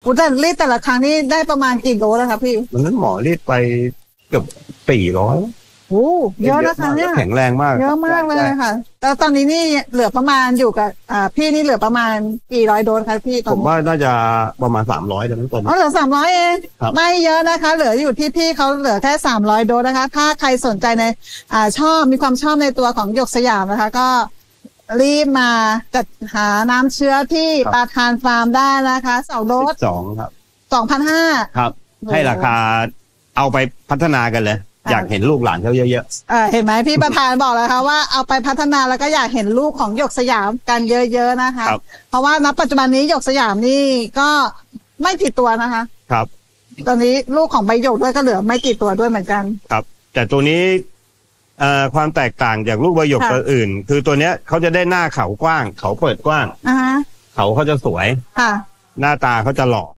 แต่รีดแต่ละครั้งนี่ได้ประมาณกี่โดสแล้วครับพี่วันนั้นหมอรีดไปเกือบ400 โอ้เยอะนะคะเนี่ยแข็งแรงมากเยอะมากเลยค่ะแล้วตอนนี้นี่เหลือประมาณอยู่กับพี่นี่เหลือประมาณกี่ร้อยโดสครับพี่ผมว่าน่าจะประมาณ300แต่ไม่ตรงเหลือ300เองไม่เยอะนะคะเหลืออยู่ที่พี่เขาเหลือแค่300โดสนะคะถ้าใครสนใจในมีความชอบในตัวของหยกสยามนะคะก็รีบมาจัดหาน้ำเชื้อที่ปาทานฟาร์มได้นะคะ2โดส 2ครับ 2,500 ครับให้ราคาเอาไปพัฒนากันเลยอยากเห็นลูกหลานเขาเยอะๆเห็นไหมพี่ประธานบอกแล้วค่ะว่าเอาไปพัฒนาแล้วก็อยากเห็นลูกของหยกสยามกันเยอะๆนะคะเพราะว่าณปัจจุบันนี้หยกสยามนี่ก็ไม่กี่ตัวนะคะครับตอนนี้ลูกของใบหยกด้วยก็เหลือไม่กี่ตัวด้วยเหมือนกันครับแต่ตัวนี้ความแตกต่างจากลูกใบหยกตัวอื่นคือตัวเนี้ยเขาจะได้หน้าเขากว้างเขาเปิดกว้างเขาจะสวยหน้าตาเขาจะหล่อ